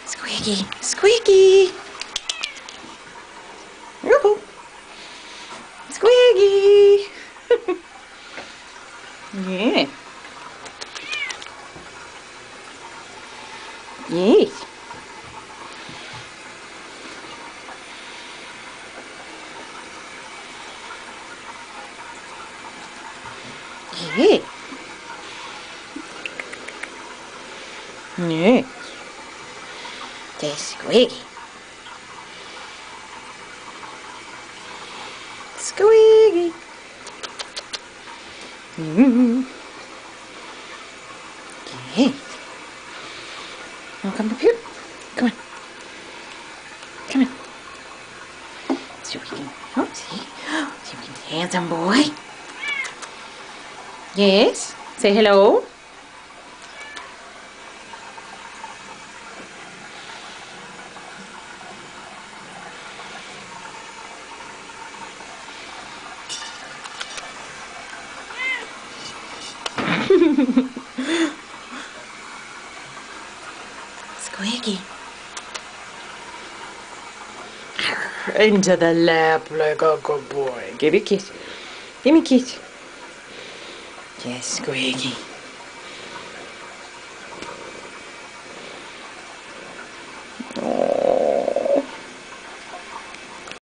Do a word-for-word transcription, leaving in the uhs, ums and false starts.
Squiggy, Squiggy. Yoo-hoo. Squiggy. Yeah. Yes. Yeah. Yeah. There's Squiggy. Squiggy. Mm. Yeah. Now come up here. Come on. Come on. See if we can. Oh, see. See if we can. Handsome boy. Yes. Say hello. Squiggy. Into the lap like a good boy. Give me a kiss. Give me a kiss. Yes, Squiggy.